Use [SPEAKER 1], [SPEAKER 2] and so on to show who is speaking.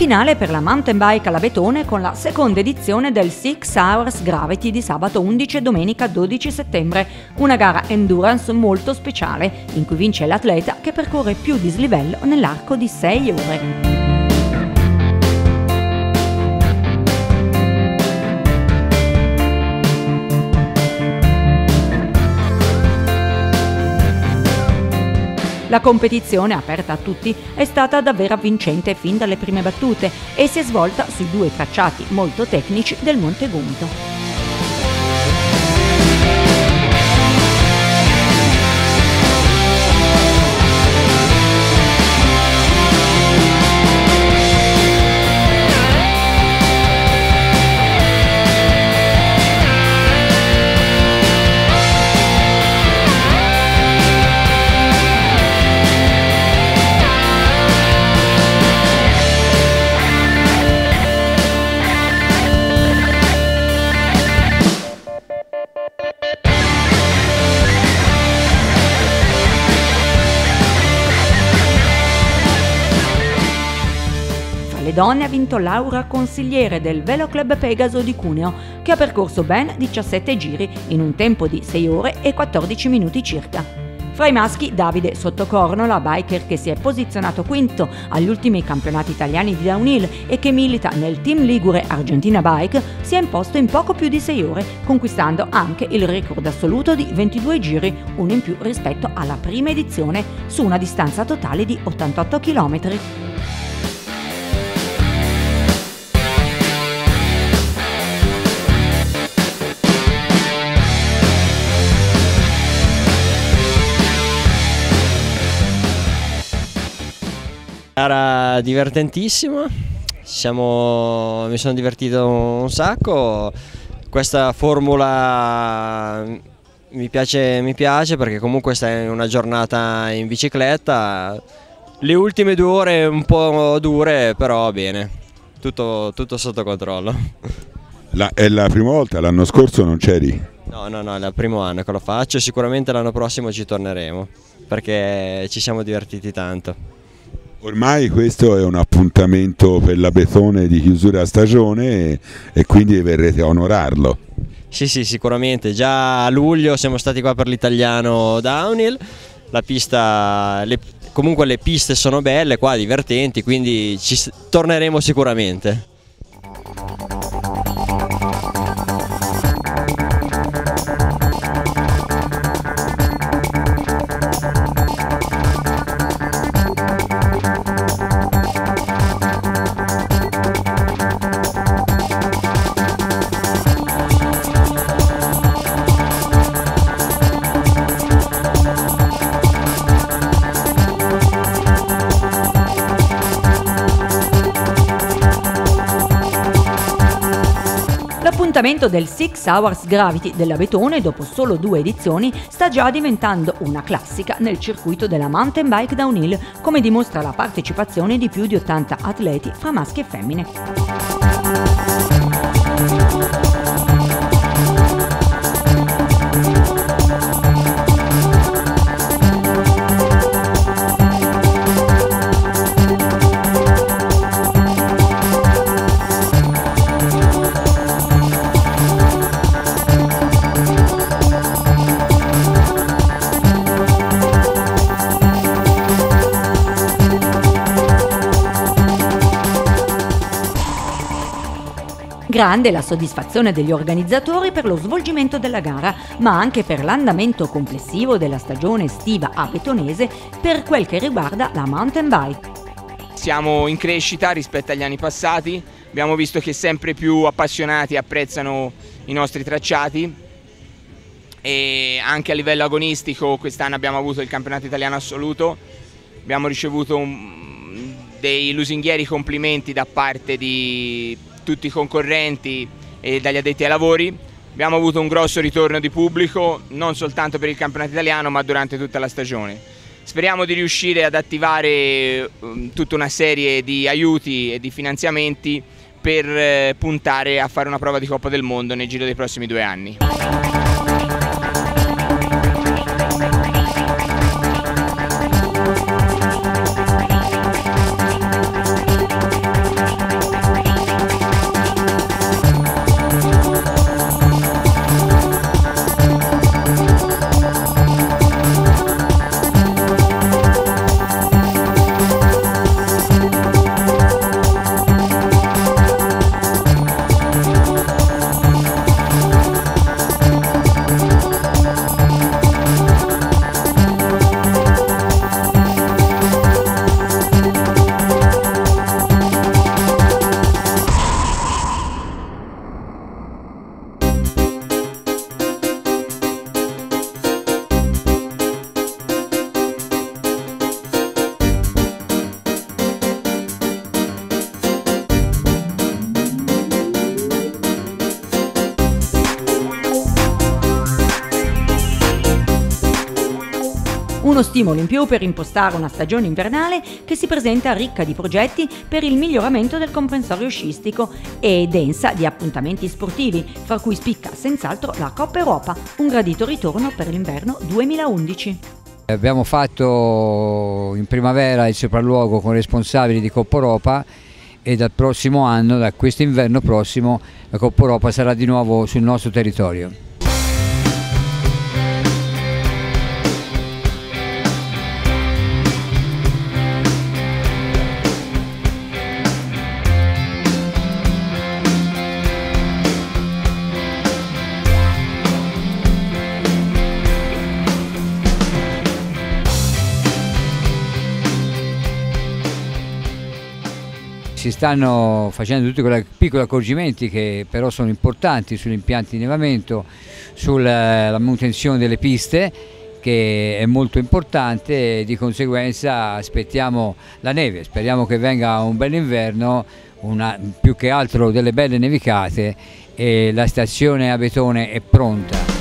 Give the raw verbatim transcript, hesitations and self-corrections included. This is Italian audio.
[SPEAKER 1] finale per la mountain bike all'Abetone con la seconda edizione del Six Hours Gravity di sabato undici e domenica dodici settembre, una gara endurance molto speciale in cui vince l'atleta che percorre più dislivello nell'arco di sei ore. La competizione, aperta a tutti, è stata davvero vincente fin dalle prime battute e si è svolta sui due tracciati molto tecnici del Monte Gomito. Le donne ha vinto Laura Consigliere del Velo Club Pegaso di Cuneo, che ha percorso ben diciassette giri in un tempo di sei ore e quattordici minuti circa. Fra i maschi Davide Sottocorno, la biker che si è posizionato quinto agli ultimi campionati italiani di downhill e che milita nel team ligure Argentina Bike, si è imposto in poco più di sei ore, conquistando anche il record assoluto di ventidue giri, uno in più rispetto alla prima edizione, su una distanza totale di ottantotto chilometri.
[SPEAKER 2] Gara divertentissima, siamo, mi sono divertito un sacco, questa formula mi piace, mi piace perché comunque stai una giornata in bicicletta, le ultime due ore un po' dure però bene, tutto, tutto sotto controllo.
[SPEAKER 3] La, è la prima volta, l'anno scorso non c'eri?
[SPEAKER 2] No, no, no, è il primo anno che lo faccio, sicuramente l'anno prossimo ci torneremo perché ci siamo divertiti tanto.
[SPEAKER 3] Ormai questo è un appuntamento per l'Abetone di chiusura stagione e, e quindi verrete a onorarlo.
[SPEAKER 2] Sì, sì, sicuramente. Già a luglio siamo stati qua per l'italiano downhill, la pista, le, comunque le piste sono belle qua, divertenti, quindi ci torneremo sicuramente.
[SPEAKER 1] L'appuntamento del Six Hours Gravity dell'Abetone, dopo solo due edizioni, sta già diventando una classica nel circuito della mountain bike downhill, come dimostra la partecipazione di più di ottanta atleti fra maschi e femmine. Grande la soddisfazione degli organizzatori per lo svolgimento della gara, ma anche per l'andamento complessivo della stagione estiva abetonese per quel che riguarda la mountain bike.
[SPEAKER 4] Siamo in crescita rispetto agli anni passati, abbiamo visto che sempre più appassionati apprezzano i nostri tracciati e anche a livello agonistico quest'anno abbiamo avuto il campionato italiano assoluto, abbiamo ricevuto un, dei lusinghieri complimenti da parte di tutti i concorrenti e dagli addetti ai lavori. Abbiamo avuto un grosso ritorno di pubblico non soltanto per il campionato italiano ma durante tutta la stagione. Speriamo di riuscire ad attivare um, tutta una serie di aiuti e di finanziamenti per eh, puntare a fare una prova di Coppa del Mondo nel giro dei prossimi due anni.
[SPEAKER 1] Uno stimolo in più per impostare una stagione invernale che si presenta ricca di progetti per il miglioramento del comprensorio sciistico e densa di appuntamenti sportivi, fra cui spicca senz'altro la Coppa Europa, un gradito ritorno per l'inverno duemilaundici.
[SPEAKER 5] Abbiamo fatto in primavera il sopralluogo con i responsabili di Coppa Europa e dal prossimo anno, da quest'inverno prossimo, la Coppa Europa sarà di nuovo sul nostro territorio. Si stanno facendo tutti quei piccoli accorgimenti che però sono importanti sugli impianti di innevamento, sulla manutenzione delle piste, che è molto importante, e di conseguenza aspettiamo la neve, speriamo che venga un bel inverno, una, più che altro delle belle nevicate, e la stazione Abetone è pronta.